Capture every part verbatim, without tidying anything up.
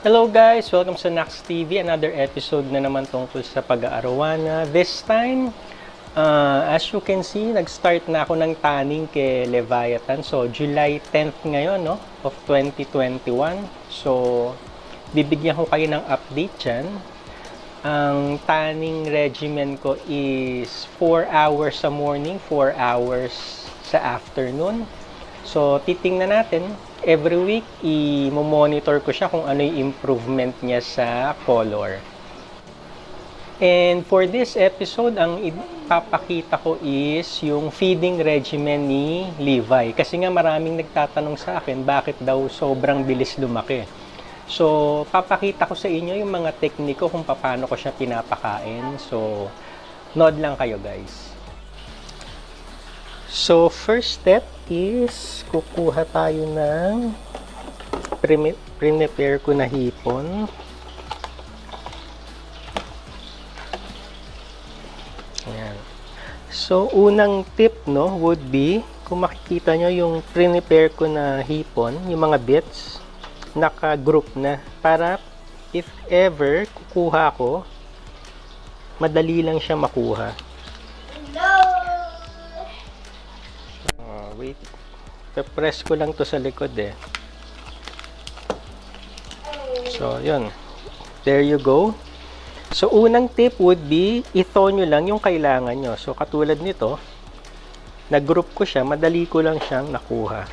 Hello guys! Welcome sa Nax T V. Another episode na naman tungkol sa pag-aarawana. This time, uh, as you can see, nag-start na ako ng tanning kay Leviathan. So, July tenth ngayon, no? Of twenty twenty-one. So, bibigyan ko kayo ng update dyan. Ang tanning regimen ko is four hours sa morning, four hours sa afternoon. So, titingnan natin. Every week, i-monitor ko siya kung ano yung improvement niya sa color. And for this episode, ang ipapakita ko is yung feeding regimen ni Levi. Kasi nga maraming nagtatanong sa akin, bakit daw sobrang bilis lumaki. So, papakita ko sa inyo yung mga tekniko kung paano ko siya pinapakain. So, nod lang kayo guys. So, first step is kukuha tayo ng pre-prepare ko na hipon. Ayan. So, unang tip, no, would be, kung makikita nyo yung prepare ko na hipon, yung mga bits, naka-group na. Para, if ever, kukuha ko, madali lang siya makuha. Wait, pe-press ko lang to sa likod eh. So, yun. There you go. So, unang tip would be, ito nyo lang yung kailangan nyo. So, katulad nito, nag-group ko siya, madali ko lang siyang nakuha.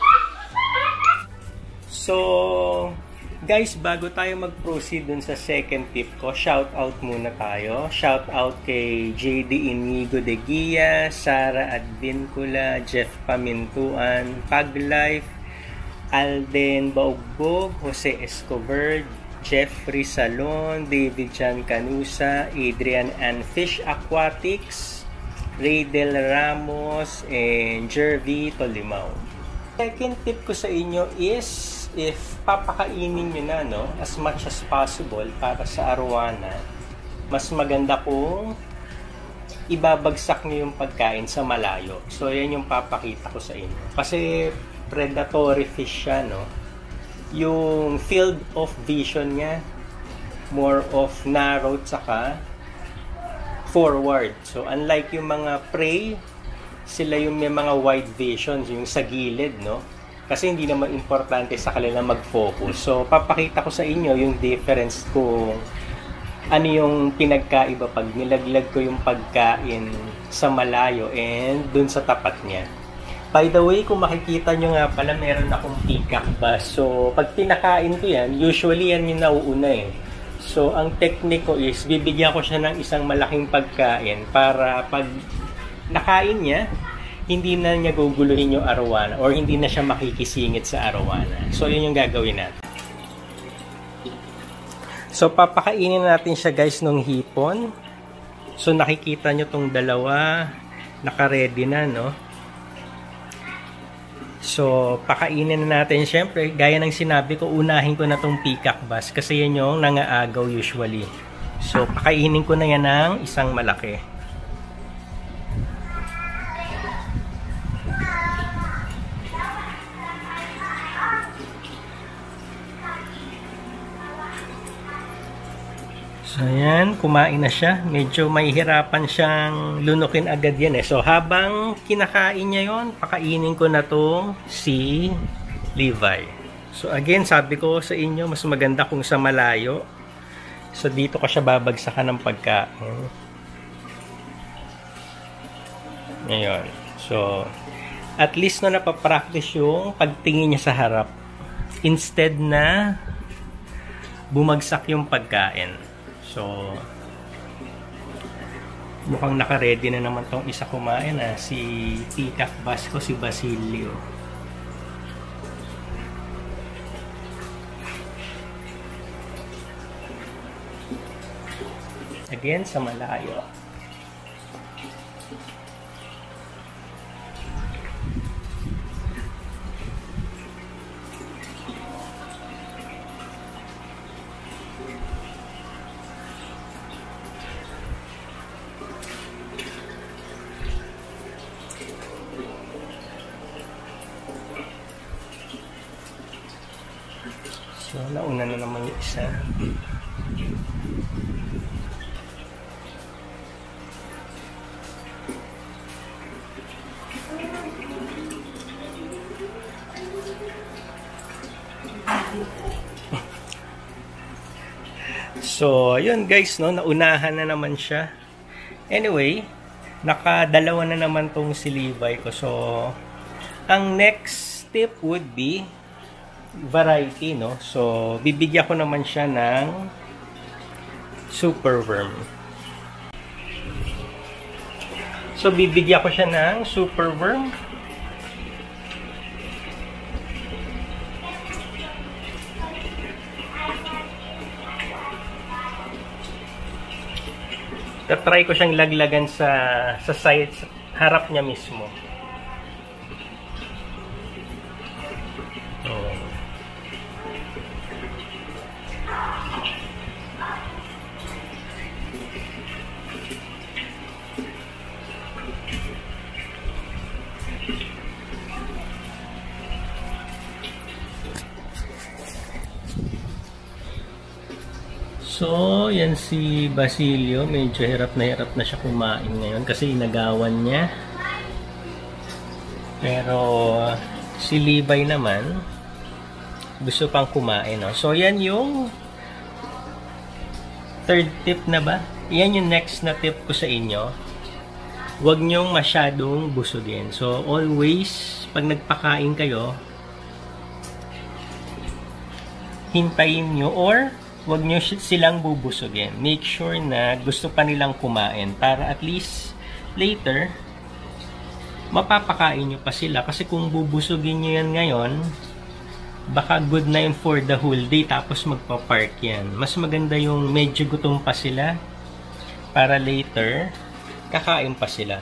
So, guys, bago tayo mag-proceed dun sa second tip ko, shout out muna tayo. Shout out kay J D Inigo de Guia, Sara Advincula, Jeff Pamintuan, Paglife, Alden Baugbog, Jose Escobar, Jeffrey Salon, David Jan Canusa, Adrian and Fish Aquatics, Raydel Ramos, and Jervy Tolimao. Second tip ko sa inyo is, if papakainin nyo na, no, as much as possible para sa arowana, mas maganda kung ibabagsak nyo yung pagkain sa malayo. So, yan yung papakita ko sa inyo. Kasi predatory fish siya, no? Yung field of vision niya, more of narrowed saka forward. So, unlike yung mga prey, sila yung may mga wide visions, yung sa gilid, no? Kasi hindi naman importante sa kanila mag-focus. So, papakita ko sa inyo yung difference kung ano yung pinagkaiba pag nilaglag ko yung pagkain sa malayo and dun sa tapat niya. By the way, kung makikita nyo nga pala, meron akong peacock bass. So, pag pinakain ko yan, usually yan yung nauuna eh. So, ang technique ko is, bibigyan ko siya ng isang malaking pagkain para pag nakain niya, hindi na niya guguluhin yung arowana or hindi na siya makikisingit sa arowana. So, yun yung gagawin natin. So, papakainin natin siya guys nung hipon. So, nakikita nyo tong dalawa, naka-ready na, no? So, pakainin na natin. Siyempre, gaya ng sinabi ko, unahin ko na tong peacock bass kasi yan yung nangaagaw usually. So, pakainin ko na yan ng isang malaki. So, ayan, kumain na siya. Medyo mahihirapan siyang lunukin agad yan eh. So, habang kinakain niya yon, pakainin ko na tong si Levi. So, again, sabi ko sa inyo, mas maganda kung sa malayo. So, dito ko siya babagsakan ng pagkain. Ngayon. So, at least na napapractice yung pagtingin niya sa harap. Instead na bumagsak yung pagkain. So, mukhang naka-ready na naman tong isa kumain, ah, si peacock bass ko, si Basilio. Again, sa malayo. nauna na naman yung isa. So, yun guys, no, naunahan na naman siya. Anyway, nakadalawa na naman tong si Levi ko. So, ang next step would be variety, no? So, bibigyan ko naman siya ng super worm. So, bibigyan ko siya ng super worm. Try ko siyang laglagan sa sa side, sa harap niya mismo. Oh. So, yan si Basilio. Medyo hirap na hirap na siya kumain ngayon kasi inagawan niya. Pero, si Levi naman, gusto pang kumain. No? So, yan yung third tip na ba? Yan yung next na tip ko sa inyo. Huwag nyong masyadong busugin. So, always, pag nagpakain kayo, hintayin nyo or huwag nyo silang bubusugin. Make sure na gusto pa nilang kumain para at least later, mapapakain nyo pa sila. Kasi kung bubusugin nyo yan ngayon, baka good na yun for the whole day tapos magpa-park yan. Mas maganda yung medyo gutom pa sila para later, kakain pa sila.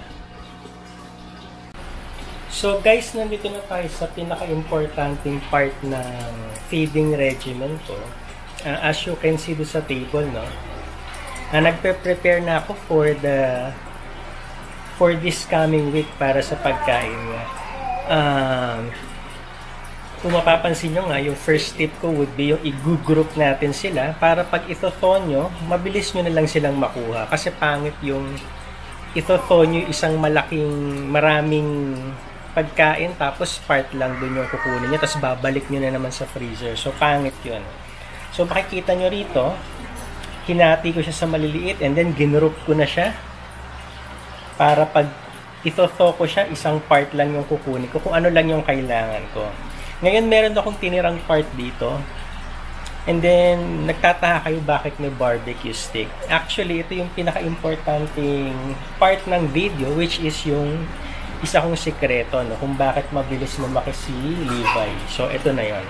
So guys, nandito na tayo sa pinaka-importanting part ng feeding regimen ko. Uh, as you can see do sa table, no, uh, nagpe-prepare na ako for the for this coming week para sa pagkain niya. Um, kung mapapansin nyo nga, yung first tip ko would be yung i-group natin sila para pag ito-thaw nyo, mabilis nyo na lang silang makuha. Kasi pangit yung ito-thaw nyo isang malaking, maraming pagkain tapos part lang dun yung kukunin nyo tapos babalik nyo na naman sa freezer. So, pangit yun. So, makikita nyo rito, hinati ko siya sa maliliit and then ginroup ko na siya para pag ito-thaw ko siya, isang part lang yung kukunin ko kung ano lang yung kailangan ko. Ngayon, meron akong tinirang part dito and then, nagtataka kayo bakit may barbecue stick. Actually, ito yung pinaka-importanting part ng video which is yung isa kong sikreto, no, kung bakit mabilis lumaki si Levi. So, ito na yon.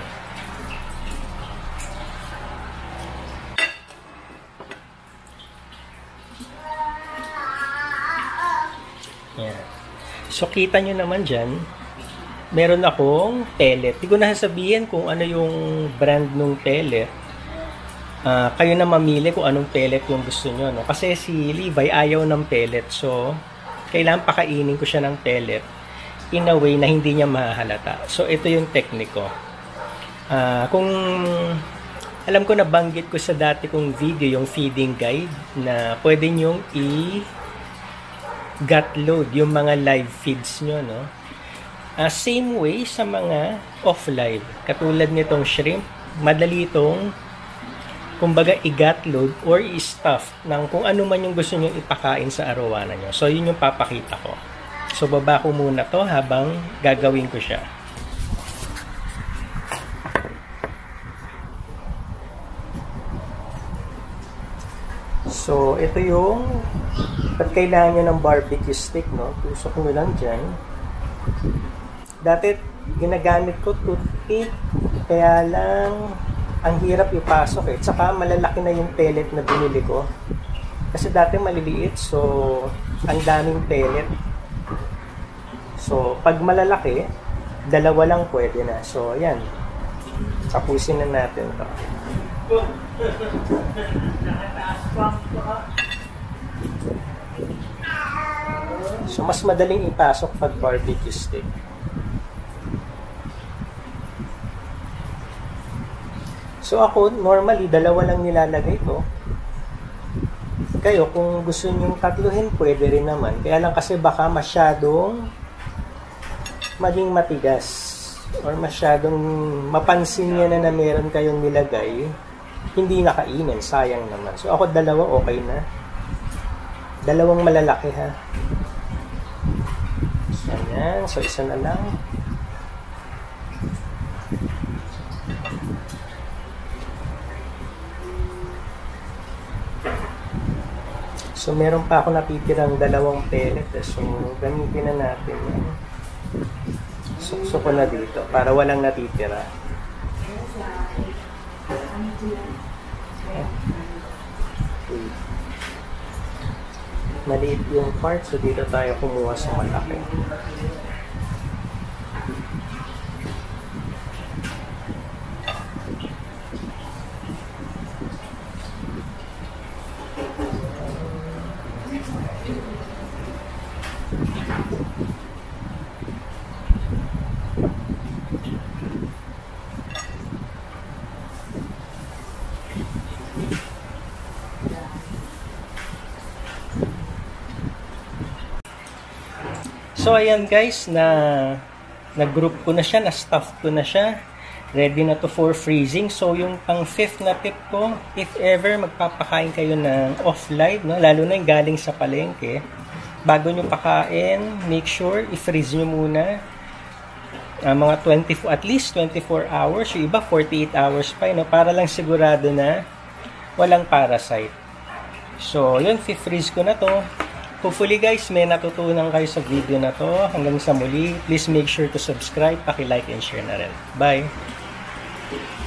Yan. So, kita nyo naman dyan, meron akong pellet. Hindi ko na sasabihin kung ano yung brand ng pellet. Uh, kayo na mamili kung anong pellet yung gusto nyo. No? Kasi si Levi ayaw ng pellet. So, kailangan pakainin ko siya ng pellet in a way na hindi niya mahalata. So, ito yung technique ko. Uh, kung alam ko, nabanggit ko sa dati kong video, yung feeding guide, na pwede nyong i- gut load yung mga live feeds nyo, no? Uh, same way sa mga off-live. Katulad nitong shrimp, madali itong kumbaga i-gut load or i-stuff ng kung ano man yung gusto nyo ipakain sa arawanan nyo. So, yun yung papakita ko. So, baba ko muna to habang gagawin ko siya. So, ito yung pag kailangan nyo ng barbecue stick, no? Tusok nyo lang dyan. Dati, ginagamit ko toothpick. Kaya lang, ang hirap ipasok eh. Tsaka, malalaki na yung pellet na binili ko. Kasi dati maliliit, so, ang daming pellet. So, pag malalaki, dalawa lang pwede na. So, ayan. Tapusin na natin to. So, mas madaling ipasok pag barbecue stick. So ako, normally, dalawa lang nilalagay ko. Kayo, kung gusto nyong tatluhin, pwede rin naman. Kaya lang kasi baka masyadong maging matigas or masyadong mapansin niya na na meron kayong nilagay, hindi nakainin, sayang naman. So ako, dalawa, okay na. Dalawang malalaki, ha. So, ayan. So, isa na lang. So, meron pa ako natitirang dalawang pellet. So, gamitin na natin. Sukso ko na dito para walang natitira. Okay. Maliit yung part, so dito tayo kumuha sa malaki. So, ayan guys, na nag-group ko na siya, na-stuff ko na siya. Ready na to for freezing. So, yung pang fifth na tip ko, if ever magpapakain kayo ng off-live, no? Lalo na yung galing sa palengke, bago nyo pakain, make sure i-freeze nyo muna uh, mga twenty-four, at least twenty-four hours. Yung iba, forty-eight hours pa, no? Para lang sigurado na walang parasite. So, yun, fi-freeze ko na to. Hopefully guys, may natutunan kayo sa video na to. Hanggang sa muli, please make sure to subscribe, paki-like and share na rin. Bye!